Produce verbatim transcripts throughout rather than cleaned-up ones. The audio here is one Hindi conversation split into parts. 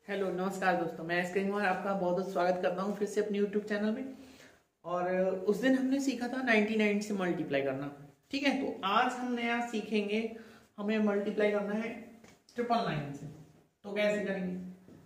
हेलो नमस्कार दोस्तों, मैं एस कुमार आपका बहुत बहुत स्वागत करता हूँ फिर से अपने यूट्यूब चैनल में। और उस दिन हमने सीखा था निन्यानवे से मल्टीप्लाई करना। ठीक है, तो आज हम नया सीखेंगे। हमें मल्टीप्लाई करना है ट्रिपल नाइन से। तो कैसे करेंगे?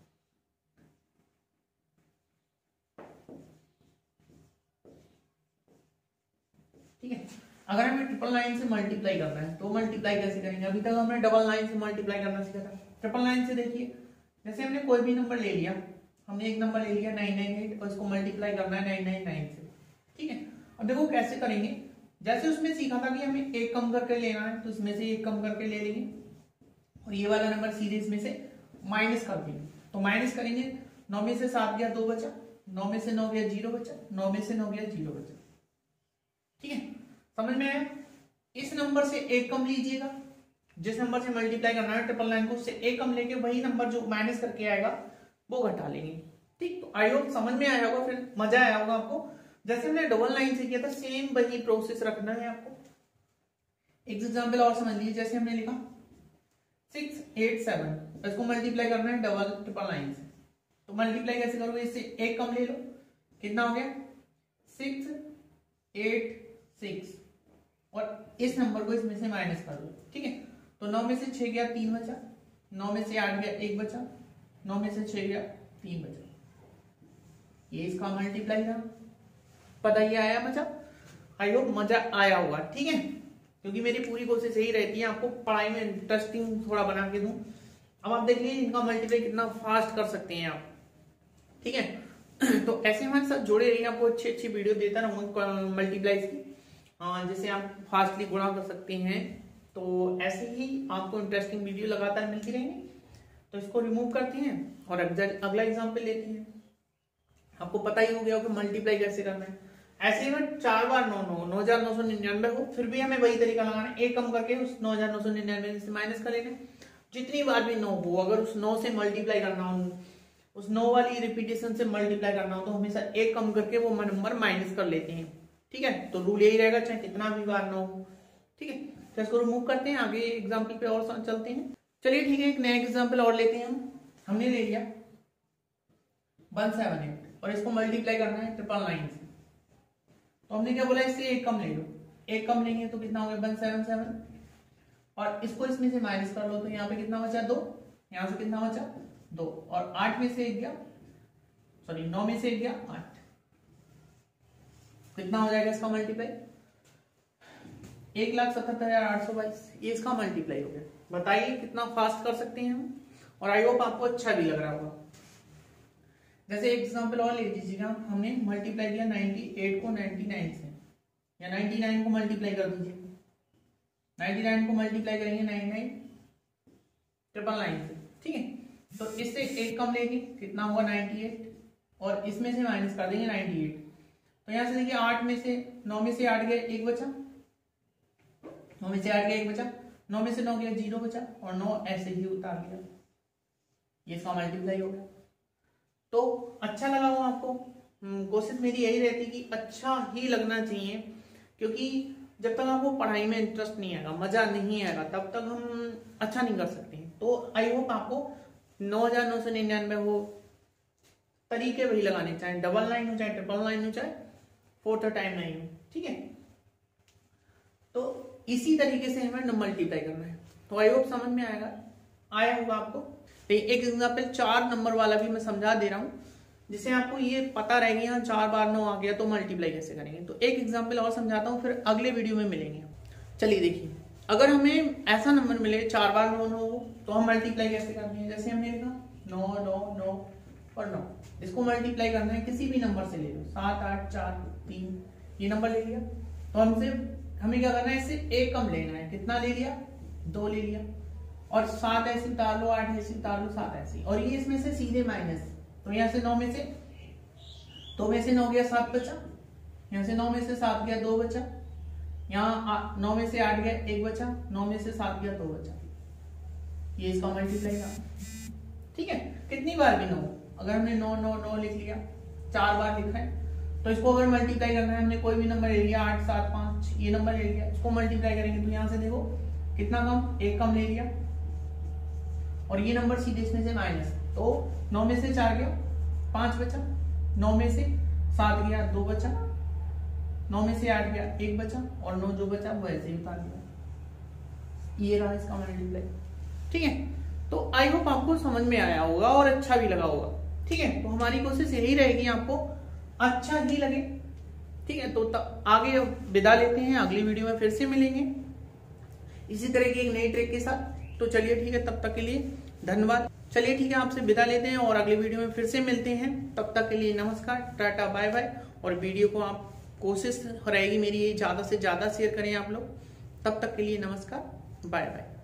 ठीक है, अगर हमें ट्रिपल नाइन से मल्टीप्लाई करना है तो मल्टीप्लाई कैसे करेंगे? अभी तक हमने डबल नाइन से मल्टीप्लाई करना सीखा था। ट्रिपल नाइन से देखिए, जैसे हमने कोई भी नंबर ले लिया, हमने एक नंबर ले लिया नाइन नाइन एट और इसको मल्टीप्लाई करना है नाइन नाइन नाइन से। ठीक है, अब देखो कैसे करेंगे। जैसे उसमें सीखा था कि हमें एक कम करके लेना है, तो इसमें से एक कम करके ले लेंगे और ये वाला नंबर सीधे इसमें से माइनस कर देंगे। तो माइनस करेंगे, नौ में से सात गया दो बचा, नौ में से नौ गया जीरो बचा, नौ में से नौ गया जीरो बचा। ठीक है, समझ में आया? इस नंबर से एक कम लीजिएगा, जिस नंबर से मल्टीप्लाई करना है ट्रिपल नाइन को, उससे एक कम लेके वही नंबर जो माइनस करके आएगा वो घटा लेंगे। ठीक, तो आई होप समझ में आया होगा, फिर मजा आया होगा आपको। जैसे हमने डबल नाइन से किया था, सेम वही प्रोसेस रखना है आपको। एक एग्जांपल और समझ लीजिए, जैसे हमने लिखा सिक्स एट सेवन, इसको मल्टीप्लाई करना है डबल ट्रिपल नाइन से। तो मल्टीप्लाई कैसे करोगे? इससे एक कम ले लो, कितना हो गया? सिक्स एट सिक्स, और इस नंबर को इसमें से माइनस कर दो। ठीक है, तो नौ में से छह गया तीन बचा, नौ में से आठ गया एक बचा, नौ में से छह गया तीन बचा। ये इसका मल्टीप्लाई था। पता ही आया मजा? आई होप मजा आया होगा। ठीक है, क्योंकि मेरी पूरी कोशिश यही रहती है आपको पढ़ाई में इंटरेस्टिंग थोड़ा बना के दूं। अब आप देख लीजिए इनका मल्टीप्लाई कितना फास्ट कर सकते हैं आप। ठीक है, तो ऐसे हमारे साथ जुड़े रहिए, आपको अच्छी अच्छी वीडियो देता रहूंगा मल्टीप्लाई की, जिससे आप फास्टली गुणा कर सकते हैं। तो ऐसे ही आपको इंटरेस्टिंग वीडियो लगातार मिलती रहेंगी। तो इसको रिमूव करते हैं और अगला एग्जांपल लेते हैं। आपको पता ही हो गया कि मल्टीप्लाई कैसे करना है। ऐसे ही में चार बार नौ नौ नौ हजार नौ सौ निन्यानवे हो, फिर भी हमें वही तरीका लगाना है, एक कम करके उस नौ हजार नौ सौ निन्यानवे से माइनस कर लेना। जितनी बार भी नौ हो, अगर उस नौ से मल्टीप्लाई करना हो, उस नौ वाली रिपीटेशन से मल्टीप्लाई करना हो, तो हमेशा एक कम करके वो नंबर माइनस कर लेते हैं। ठीक है, तो रूल यही रहेगा चाहे कितना भी बार नौ हो। ठीक है, तो इसको रिमूव करते हैं, आगे एग्जांपल पे और चलते हैं। चलिए ठीक है, एक नया एग्जांपल और लेते हैं हम। हमने ले लिया वन सेवन एट और इसको मल्टीप्लाई करना है ट्रिपल नाइन से। तो हमने क्या बोला? इससे एक कम ले लो, एक कम लेंगे तो कितना हो गया? वन सेवन सेवन, और इसको इसमें से माइनस कर लो, तो यहाँ पे कितना बचा? दो। यहाँ से कितना बचा? दो, और आठ में से एक गया, सॉरी नौ में से एक गया आठ। कितना हो जाएगा इसका मल्टीप्लाई? एक लाख सतहत्तर हजार आठ सौ बाईस। ये इसका मल्टीप्लाई हो गया। बताइए कितना फास्ट कर सकते हैं हम, और आई होप आपको अच्छा भी लग रहा होगा। जैसे एग्जांपल और ले लीजिएगा, हमने मल्टीप्लाई किया अट्ठानवे को निन्यानवे से, या निन्यानवे को मल्टीप्लाई कर दीजिए। निन्यानवे को मल्टीप्लाई करेंगे निन्यानवे ट्रिपल नाइन से। ठीक है, तो इससे एक कम लेंगे, कितना होगा? अट्ठानवे, और इसमें से माइनस कर देंगे अट्ठानवे। तो यहां से देखिए आठ में से नौ में से आठ गया एक बचा, नौ में से आठ गया एक बचा, नौ में से नौ गया जीरो बचा, और नौ ऐसे ही उतार गया। ये इसका मल्टीप्लाई हो गया। तो अच्छा लगा हो आपको? कोशिश मेरी यही रहती कि अच्छा ही लगना चाहिए, क्योंकि जब तक आपको पढ़ाई में इंटरेस्ट नहीं आएगा, मजा नहीं आएगा, तब तक हम अच्छा नहीं कर सकते हैं। तो आई होप आपको नौ हजार नौ सौ निन्यानवे हो, तरीके वही लगाने, चाहे डबल नाइन हो, चाहे ट्रिपल नाइन हो, चाहे फोर्थ टाइम नाइन हो। ठीक है, तो इसी तरीके से हमें मल्टीप्लाई करना है। तो आई होप समझ में आएगा आया होगा आपको। तो एक एग्जांपल चार नंबर वाला भी मैं समझा दे रहा हूं, जिससे आपको ये पता रहेगा यहाँ चार बार नौ आ गया तो मल्टीप्लाई कैसे करेंगे। तो एक एग्जांपल और समझाता हूँ, फिर अगले वीडियो में मिलेंगे। चलिए देखिए, अगर हमें ऐसा नंबर मिले चार बार नौ नौ हो, तो हम मल्टीप्लाई कैसे करते हैं? जैसे हमने लिखा नौ नौ नौ और नौ, इसको मल्टीप्लाई करना है किसी भी नंबर से ले लो, सात आठ चार तीन, ये नंबर ले लिया। तो हमसे हमें क्या करना है? इससे एक कम लेना है, कितना ले लिया? दो ले लिया, और सात ऐसे उतार लो, आठ ऐसे उतार लो, सात ऐसे, और ये इसमें से सीधे माइनस। तो यहाँ से नौ में से दो में से नौ गया सात बचा, यहाँ से नौ में से सात गया दो बचा, यहाँ नौ में से आठ गया एक बचा, नौ में से सात गया दो बचा। ये इसका मल्टीप्लाई था। ठीक है, कितनी बार भी नौ, अगर हमने नौ नौ नौ लिख लिया, चार बार लिखा है, तो इसको अगर मल्टीप्लाई करना है, हमने कोई भी नंबर ले लिया, आठ सात पांच, ये नंबर ले लिया, इसको मल्टीप्लाई करेंगे तो यहाँ से देखो कितना कम? एक कम ले लिया, और ये नंबर सीधे इसमें से माइनस। तो नौ में से चार गया, पांच बचा, नौ में से सात गया, दो बचा, नौ में से आठ गया, एक बचा, और नौ जो बचा वो ऐसे ही उतार दिया। ये रहा इसका मल्टीप्लाई। ठीक है, तो आई होप आपको समझ में आया होगा और अच्छा भी लगा होगा। ठीक है, तो हमारी कोशिश यही रहेगी आपको अच्छा ही लगे। ठीक है, तो तब आगे विदा लेते हैं, अगली वीडियो में फिर से मिलेंगे इसी तरह की एक नई ट्रिक के साथ। तो चलिए ठीक है, तब तक के लिए धन्यवाद। चलिए ठीक है, आपसे विदा लेते हैं और अगली वीडियो में फिर से मिलते हैं। तब तक के लिए नमस्कार, टाटा, बाय बाय। और वीडियो को आप कोशिश रहेगी मेरी ये ज्यादा से ज्यादा शेयर करें आप लोग। तब तक के लिए नमस्कार, बाय बाय।